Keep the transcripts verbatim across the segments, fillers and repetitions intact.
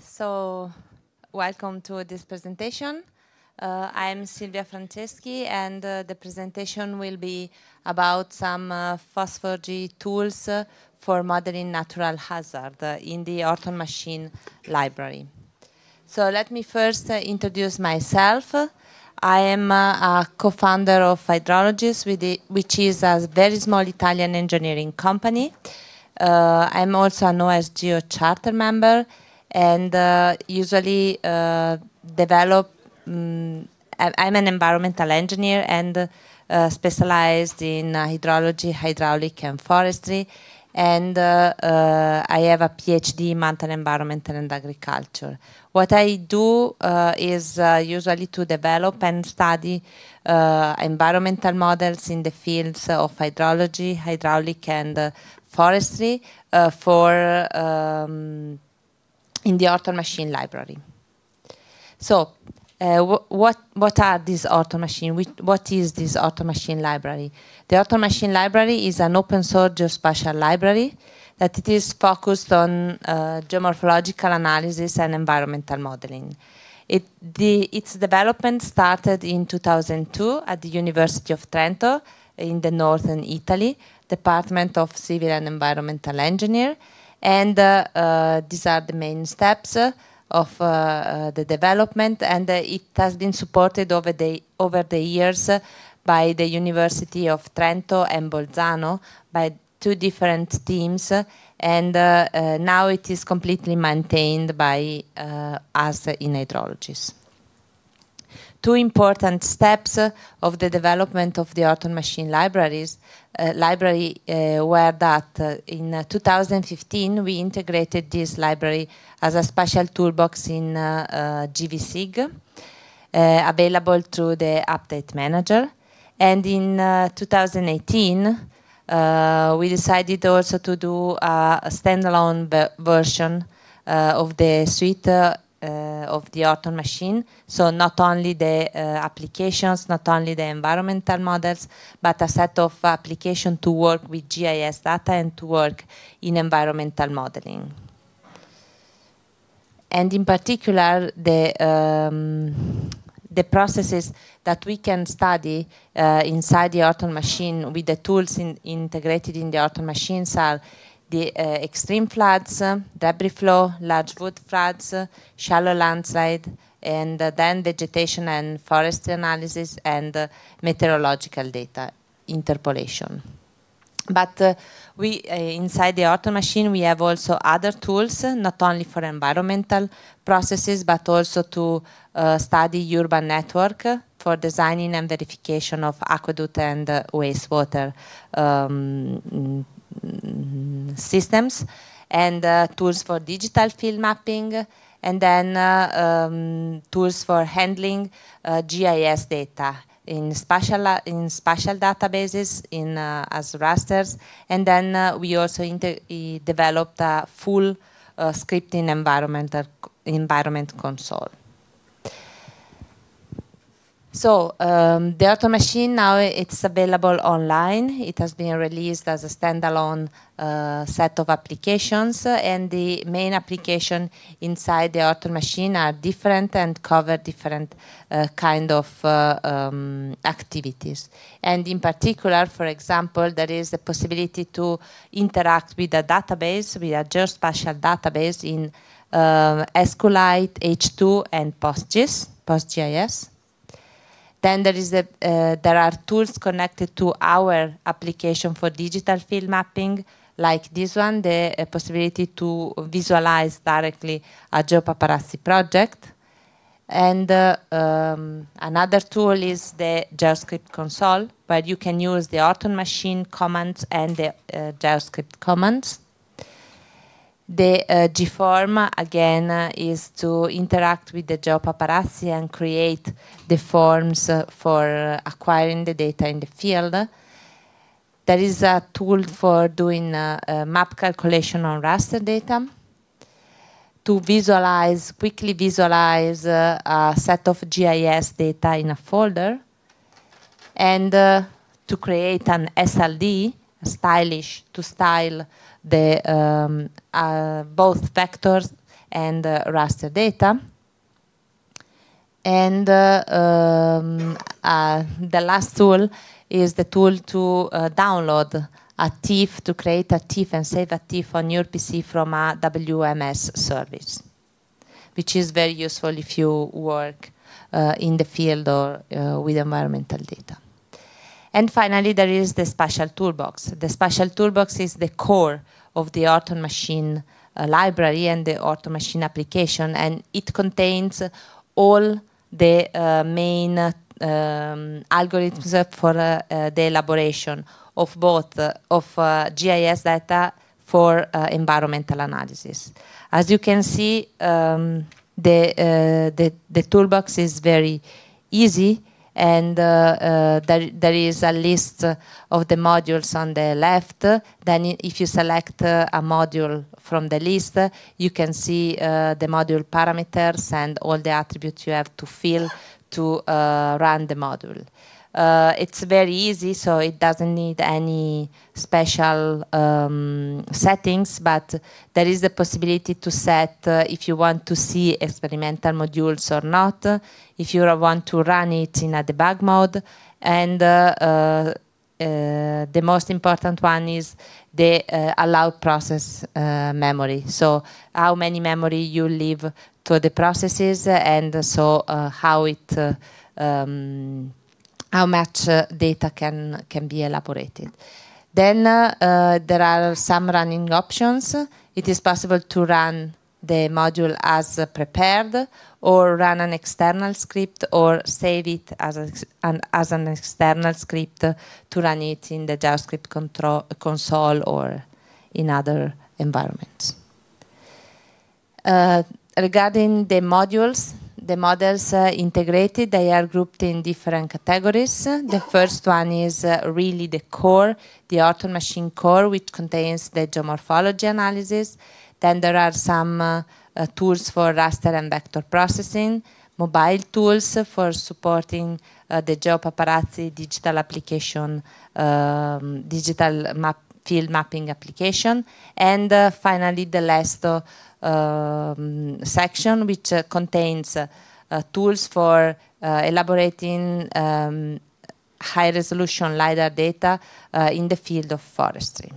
So, welcome to this presentation. Uh, I'm Silvia Franceschi, and uh, the presentation will be about some uh, FOSS tools uh, for modeling natural hazard uh, in the HortonMachine library. So let me first uh, introduce myself. I am uh, a co-founder of Hydrologist, with the, which is a very small Italian engineering company. Uh, I'm also an O S G O charter member, and uh, usually uh, develop. Um, I'm an environmental engineer and uh, specialized in uh, hydrology, hydraulic, and forestry. And uh, uh, I have a PhD in mountain environment and agriculture. What I do uh, is uh, usually to develop and study uh, environmental models in the fields of hydrology, hydraulic, and uh, forestry uh, for um, in the HortonMachine library. So, uh, wh what what are these HortonMachine? What is this HortonMachine library? The HortonMachine library is an open source geospatial library that it is focused on uh, geomorphological analysis and environmental modeling. It, the, its development started in two thousand two at the University of Trento in the northern Italy, Department of Civil and Environmental Engineer, and uh, uh, these are the main steps uh, of uh, uh, the development, and uh, it has been supported over the, over the years uh, by the University of Trento and Bolzano, by two different teams, uh, and uh, uh, now it is completely maintained by uh, us in hydrologists. Two important steps uh, of the development of the HortonMachine libraries uh, library uh, were that uh, in uh, two thousand fifteen we integrated this library as a special toolbox in uh, uh, G V S I G, uh, available through the Update Manager. And in uh, two thousand eighteen, uh, we decided also to do a, a standalone version uh, of the suite uh, Uh, of the HortonMachine. So not only the uh, applications, not only the environmental models, but a set of applications to work with G I S data and to work in environmental modeling. And in particular, the, um, the processes that we can study uh, inside the HortonMachine with the tools in, integrated in the HortonMachines are the uh, extreme floods, uh, debris flow, large wood floods, uh, shallow landslide, and uh, then vegetation and forestry analysis and uh, meteorological data interpolation. But uh, we, uh, inside the HortonMachine, we have also other tools, uh, not only for environmental processes, but also to uh, study urban network uh, for designing and verification of aqueduct and uh, wastewater um, systems, and uh, tools for digital field mapping, and then uh, um, tools for handling uh, G I S data in spatial, in spatial databases in, uh, as rasters, and then uh, we also developed a full uh, scripting environmental environment console. So um, the HortonMachine now it's available online. It has been released as a standalone uh, set of applications, uh, and the main application inside the HortonMachine are different and cover different uh, kind of uh, um, activities. And in particular, for example, there is the possibility to interact with a database, with a geospatial database in uh, SQLite, H two, and PostGIS, PostGIS. Then there is the, uh, there are tools connected to our application for digital field mapping, like this one, the uh, possibility to visualize directly a geopaparazzi project. And uh, um, another tool is the JavaScript console, where you can use the HortonMachine commands and the uh, JavaScript commands. The uh, G-form, again, uh, is to interact with the geopaparazzi and create the forms uh, for uh, acquiring the data in the field. There is a tool for doing uh, uh, map calculation on raster data, to visualize, quickly visualize uh, a set of G I S data in a folder, and uh, to create an S L D, stylish, to style the um, uh, both vectors and uh, raster data. And uh, um, uh, the last tool is the tool to uh, download a T I F, to create a T I F and save a T I F on your P C from a W M S service, which is very useful if you work uh, in the field or uh, with environmental data. And finally, there is the spatial toolbox. The spatial toolbox is the core of the HortonMachine uh, library and the HortonMachine application, and it contains all the uh, main uh, um, algorithms for uh, uh, the elaboration of both uh, of uh, G I S data for uh, environmental analysis. As you can see, um, the, uh, the, the toolbox is very easy, and uh, uh, there, there is a list of the modules on the left. Then if you select uh, a module from the list, you can see uh, the module parameters and all the attributes you have to fill to uh, run the module. Uh, it's very easy, so it doesn't need any special um, settings, but there is the possibility to set uh, if you want to see experimental modules or not, uh, if you want to run it in a debug mode, and uh, uh, uh, the most important one is the uh, allowed process uh, memory. So how many memory you leave to the processes, and so uh, how it uh, um, how much uh, data can, can be elaborated. Then uh, uh, there are some running options. It is possible to run the module as uh, prepared, or run an external script, or save it as, a, an, as an external script uh, to run it in the JavaScript control, console or in other environments. Uh, regarding the modules, the models uh, integrated, they are grouped in different categories. The first one is uh, really the core, the HortonMachine core, which contains the geomorphology analysis. Then there are some uh, uh, tools for raster and vector processing, mobile tools for supporting uh, the GeoPaparazzi digital application, um, digital map, field mapping application, and uh, finally the last uh, Um, section, which uh, contains uh, uh, tools for uh, elaborating um, high-resolution LiDAR data uh, in the field of forestry.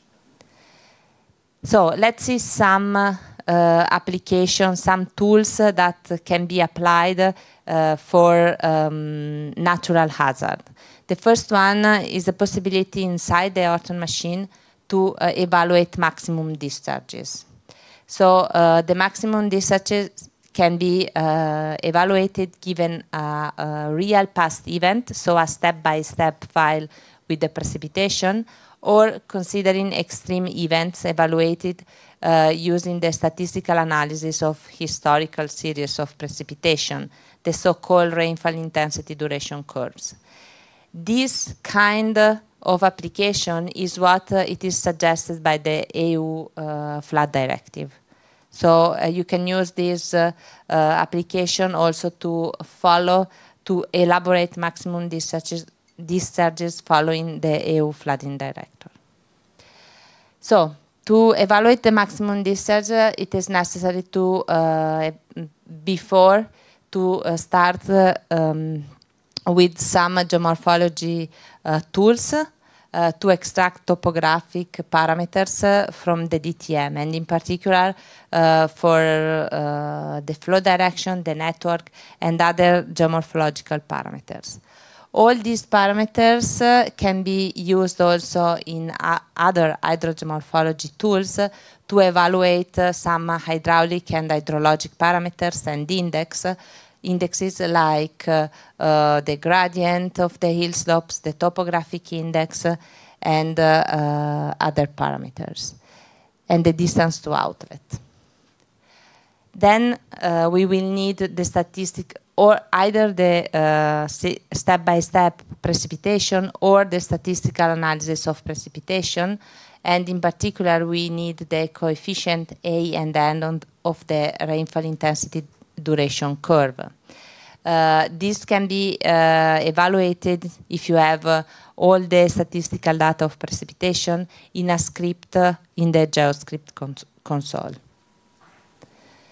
So let's see some uh, applications, some tools uh, that can be applied uh, for um, natural hazard. The first one uh, is the possibility inside the HortonMachine to uh, evaluate maximum discharges. So uh, the maximum discharges can be uh, evaluated given a, a real past event, so a step-by-step file with the precipitation, or considering extreme events evaluated uh, using the statistical analysis of historical series of precipitation, the so-called rainfall intensity duration curves. This kind of application is what uh, it is suggested by the E U uh, flood directive. So uh, you can use this uh, uh, application also to follow, to elaborate maximum discharges, discharges following the E U flooding directive. So to evaluate the maximum discharge, uh, it is necessary to, uh, before, to uh, start uh, um, with some geomorphology uh, tools uh, to extract topographic parameters uh, from the D T M, and in particular uh, for uh, the flow direction, the network, and other geomorphological parameters. All these parameters uh, can be used also in uh, other hydrogeomorphology tools uh, to evaluate uh, some hydraulic and hydrologic parameters and index, uh, indexes like uh, uh, the gradient of the hill slopes, the topographic index, uh, and uh, uh, other parameters, and the distance to outlet. Then uh, we will need the statistic, or either the uh, step-by-step precipitation or the statistical analysis of precipitation, and in particular we need the coefficient A and N of the rainfall intensity duration curve. Uh, this can be uh, evaluated if you have uh, all the statistical data of precipitation in a script uh, in the JavaScript cons console.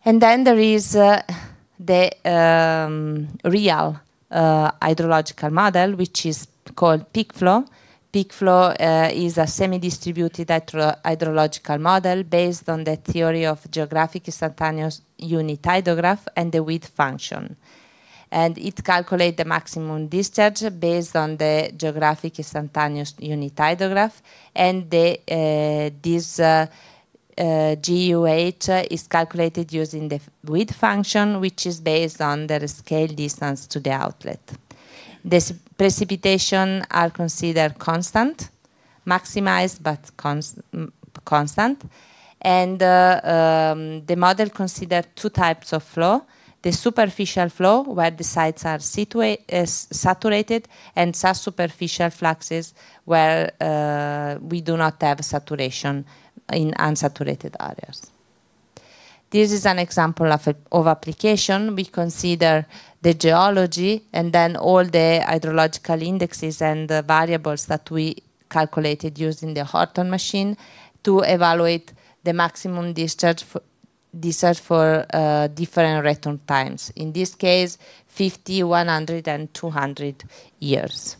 And then there is uh, the um, real uh, hydrological model, which is called peak flow. Peak flow uh, is a semi-distributed hydro hydrological model based on the theory of geographic instantaneous unit hydrograph and the width function. And it calculates the maximum discharge based on the geographic instantaneous unit hydrograph, and the, uh, this uh, uh, G U H is calculated using the width function, which is based on the scale distance to the outlet. The precipitation are considered constant, maximized but const constant. And uh, um, the model considers two types of flow: the superficial flow, where the sites are uh, saturated, and subsuperficial fluxes, where uh, we do not have saturation in unsaturated areas. This is an example of, a, of application. We consider the geology and then all the hydrological indexes and the variables that we calculated using the Horton machine to evaluate the maximum discharge for, discharge for uh, different return times. In this case, fifty, one hundred, and two hundred years.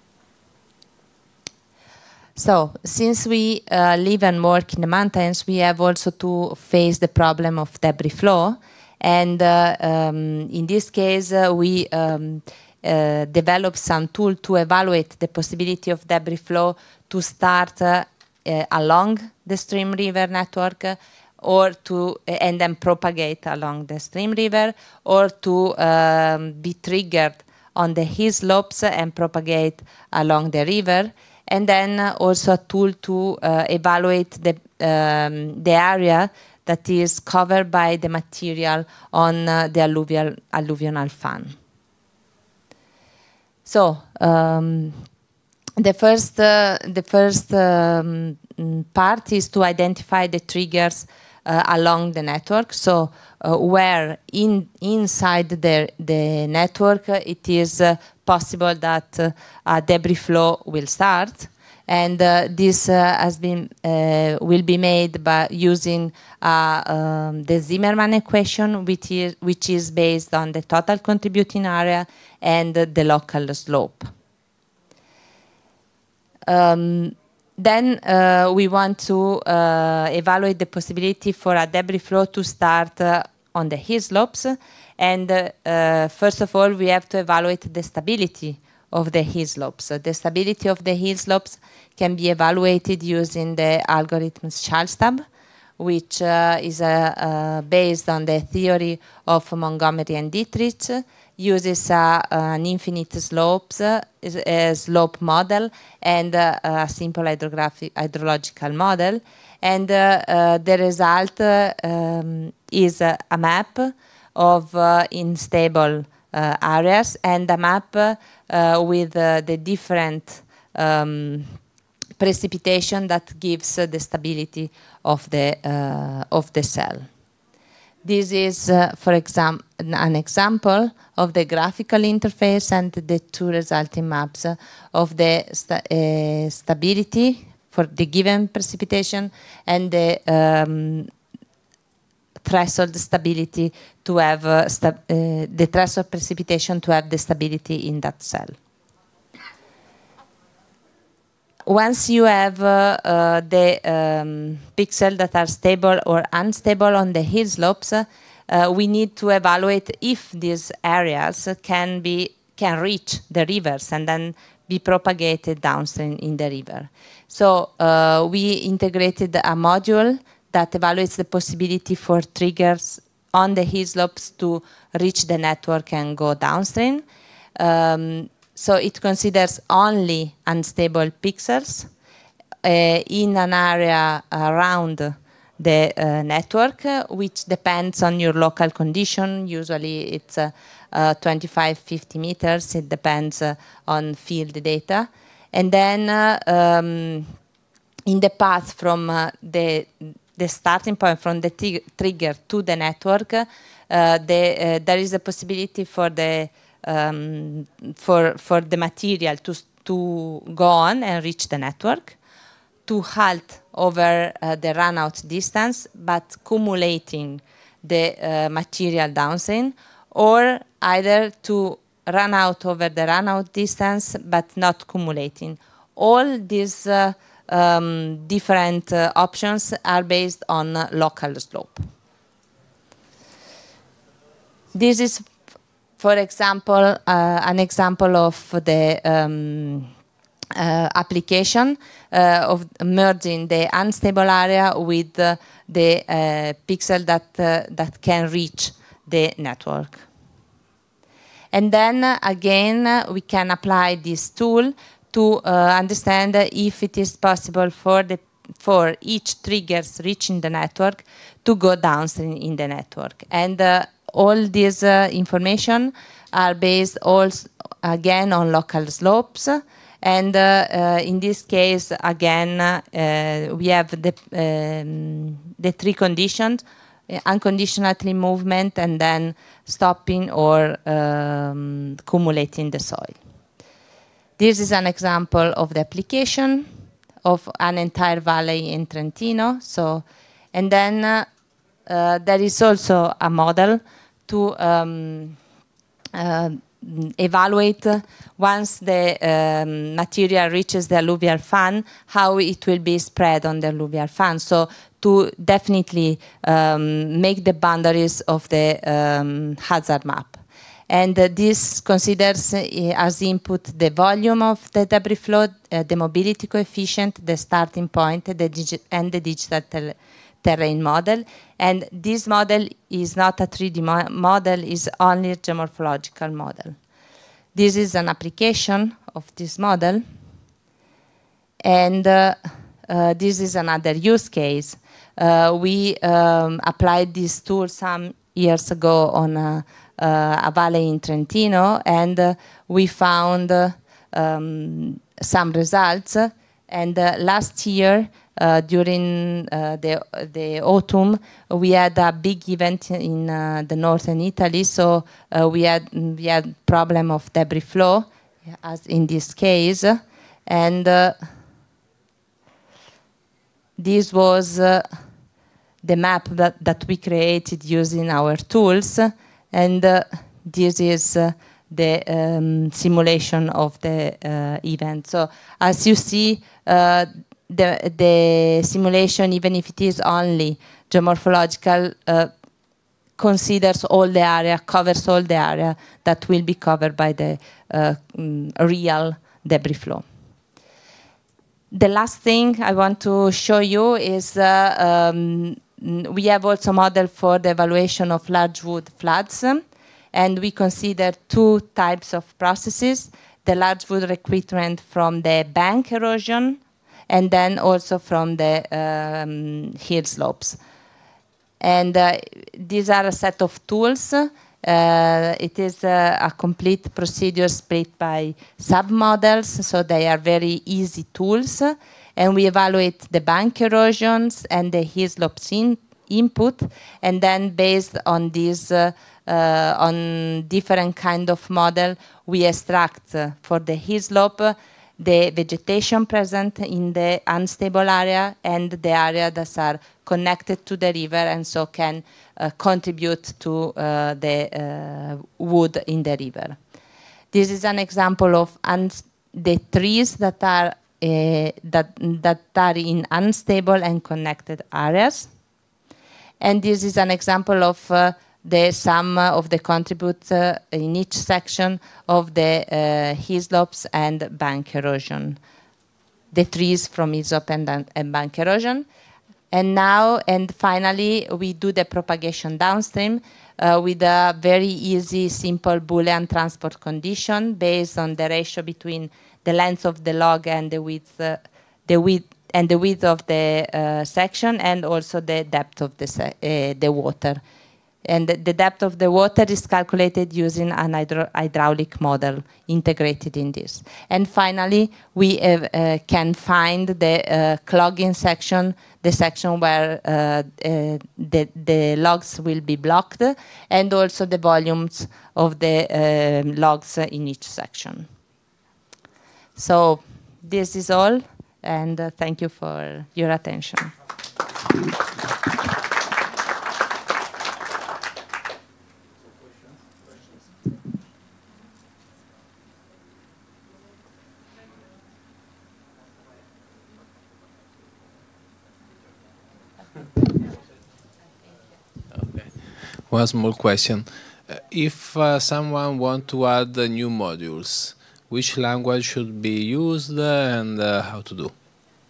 So, since we uh, live and work in the mountains, we have also to face the problem of debris flow. And uh, um, in this case, uh, we um, uh, developed some tool to evaluate the possibility of debris flow to start uh, uh, along the stream river network, uh, or to uh, and then propagate along the stream river, or to um, be triggered on the hill slopes and propagate along the river. And then uh, also a tool to uh, evaluate the, um, the area that is covered by the material on uh, the alluvial, alluvional fan. So um, the first, uh, the first um, part is to identify the triggers uh, along the network. So uh, where in, inside the, the network uh, it is uh, possible that uh, a debris flow will start, and uh, this uh, has been uh, will be made by using uh, um, the Zimmermann equation, which is which is based on the total contributing area and uh, the local slope. Um, then uh, we want to uh, evaluate the possibility for a debris flow to start uh, on the hill slopes. And uh, uh, first of all, we have to evaluate the stability of the hill slopes. So the stability of the hill slopes can be evaluated using the algorithm Schallstab, which uh, is uh, uh, based on the theory of Montgomery and Dietrich, uses uh, an infinite slopes, uh, a slope model, and uh, a simple hydrographic hydrological model. And uh, uh, the result uh, um, is uh, a map of uh, unstable uh, areas, and a map uh, with uh, the different um, precipitation that gives uh, the stability of the uh, of the cell. This is, uh, for example, an example of the graphical interface and the two resulting maps uh, of the sta uh, stability for the given precipitation and the um, threshold stability to have uh, sta uh, the threshold precipitation to have the stability in that cell. Once you have uh, uh, the um, pixels that are stable or unstable on the hill slopes, uh, uh, we need to evaluate if these areas can be can reach the rivers and then be propagated downstream in the river. So uh, we integrated a module that evaluates the possibility for triggers on the hill slopes to reach the network and go downstream. Um, so it considers only unstable pixels uh, in an area around the uh, network, uh, which depends on your local condition. Usually it's uh, uh, twenty-five, fifty meters. It depends uh, on field data. And then uh, um, in the path from uh, the the starting point from the trigger to the network, uh, the, uh, there is a possibility for the um, for for the material to to go on and reach the network, to halt over uh, the run-out distance, but cumulating the uh, material downstream, or either to run out over the run out distance but not cumulating. All these uh, um, different uh, options are based on uh, local slope. This is, for example, uh, an example of the um, uh, application uh, of merging the unstable area with uh, the uh, pixel that, uh, that can reach the network. And then uh, again, uh, we can apply this tool to uh, understand uh, if it is possible for, the, for each triggers reaching the network to go downstream in the network. And uh, all this uh, information are based also, again, on local slopes. And uh, uh, in this case, again, uh, we have the, um, the three conditions: unconditional tree movement, and then stopping or um, cumulating the soil. This is an example of the application of an entire valley in Trentino. So, and then uh, uh, there is also a model to um, uh, evaluate uh, once the um, material reaches the alluvial fan, how it will be spread on the alluvial fan. So to definitely um, make the boundaries of the um, hazard map. And uh, this considers uh, as input the volume of the debris flow, uh, the mobility coefficient, the starting point, the digi and the digital ter terrain model. And this model is not a three D mo model, is only a geomorphological model. This is an application of this model. And uh, uh, this is another use case. Uh, we um, applied this tool some years ago on a, uh, a valley in Trentino, and uh, we found uh, um, some results. And uh, last year, uh, during uh, the, the autumn, we had a big event in uh, the northern Italy, so uh, we had we had problem of debris flow, as in this case, and uh, this was uh, the map that, that we created using our tools, and uh, this is uh, the um, simulation of the uh, event. So as you see, uh, the, the simulation, even if it is only geomorphological, uh, considers all the area, covers all the area that will be covered by the uh, um, real debris flow. The last thing I want to show you is uh, um, we have also a model for the evaluation of large wood floods, um, and we consider two types of processes: the large wood recruitment from the bank erosion, and then also from the um, hill slopes. And uh, these are a set of tools. Uh, it is uh, a complete procedure split by sub-models, so they are very easy tools. And we evaluate the bank erosions and the hill slopes in input, and then based on these, uh, uh, on different kind of model, we extract uh, for the hill slope uh, the vegetation present in the unstable area and the area that are connected to the river, and so can uh, contribute to uh, the uh, wood in the river. This is an example of the trees that are uh, that that are in unstable and connected areas, and this is an example of uh, the sum of the contribute uh, in each section of the uh, hill slopes and bank erosion, the trees from hill slope and, and bank erosion. And now, and finally, we do the propagation downstream uh, with a very easy, simple Boolean transport condition based on the ratio between the length of the log and the width, uh, the width and the width of the uh, section, and also the depth of the uh, the water. And the, the depth of the water is calculated using an hydro hydraulic model integrated in this. And finally, we uh, uh, can find the uh, clogging section, the section where uh, uh, the, the logs will be blocked, and also the volumes of the uh, logs in each section. So this is all, and uh, thank you for your attention. Okay. One small question. Uh, If uh, someone want to add uh, new modules, which language should be used uh, and uh, how to do?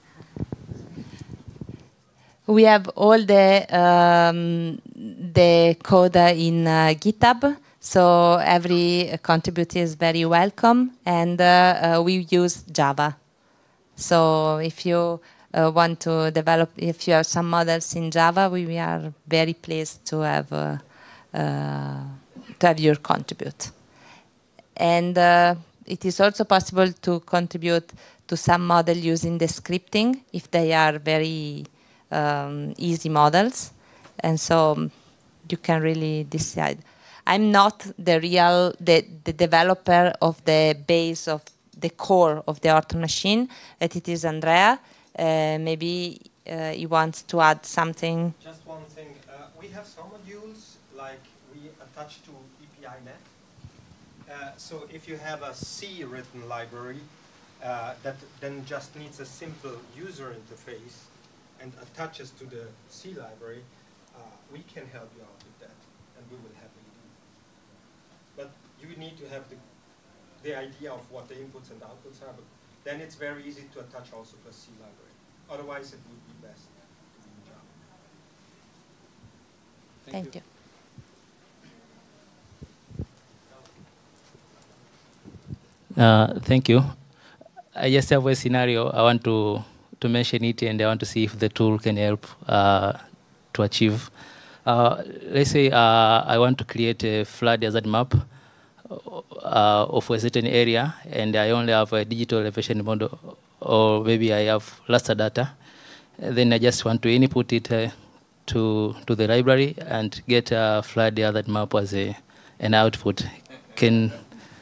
We have all the um, the code in uh, GitHub, so every contributor is very welcome, and uh, uh, we use Java. So if you uh, want to develop, if you have some models in Java, we, we are very pleased to have uh, uh, to have your contribute. And uh, it is also possible to contribute to some model using the scripting if they are very um, easy models. And so um, you can really decide. I'm not the real, the, the developer of the base of the core of the HortonMachine, that it is Andrea. Uh, maybe uh, he wants to add something. Just one thing. Uh, we have some modules, like we attach to E P I net. Uh, so if you have a C written library uh, that then just needs a simple user interface and attaches to the C library, uh, we can help you out with that, and we will happily do. But you need to have the, the idea of what the inputs and outputs are, but then it's very easy to attach also to a C library. Otherwise, it would be best to be in Java. Thank, Thank you. you. Uh, thank you. I just have a scenario. I want to, to mention it, and I want to see if the tool can help uh, to achieve. Uh, let's say uh, I want to create a flood hazard map uh, of a certain area, and I only have a digital elevation model, or maybe I have raster data. Then I just want to input it uh, to, to the library and get a flood hazard map as a, an output. Can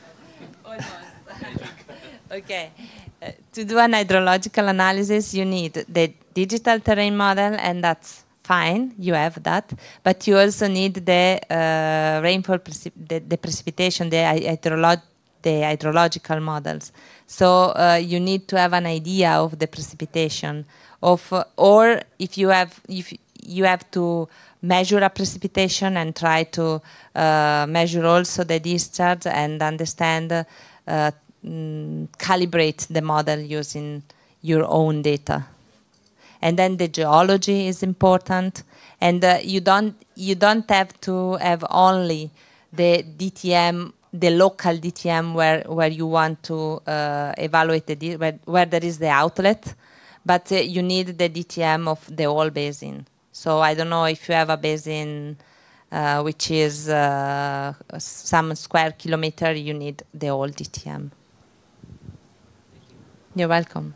Okay. Uh, to do an hydrological analysis, you need the digital terrain model, and that's fine. You have that. But you also need the uh, rainfall, the, the precipitation, the, hydrolog the hydrological models. So uh, you need to have an idea of the precipitation. Of, uh, or if you have, if you have to measure a precipitation and try to uh, measure also the discharge and understand uh, Mm, calibrate the model using your own data. And then the geology is important, and uh, you don't you don't have to have only the D T M, the local D T M where where you want to uh, evaluate the where, where there is the outlet, but uh, you need the D T M of the whole basin. So I don't know if you have a basin uh, which is uh, some square kilometer, you need the whole D T M. You're welcome.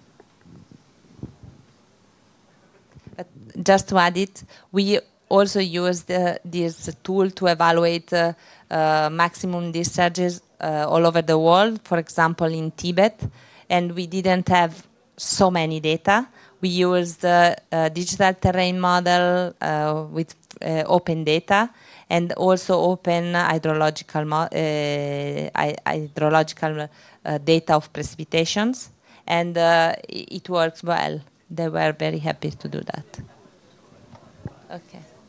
But just to add it, we also use the, this tool to evaluate uh, uh, maximum discharges uh, all over the world, for example, in Tibet. And we didn't have so many data. We used uh, a digital terrain model uh, with uh, open data, and also open hydrological, uh, hydrological uh, data of precipitations. And uh, it works well. They were very happy to do that. Okay.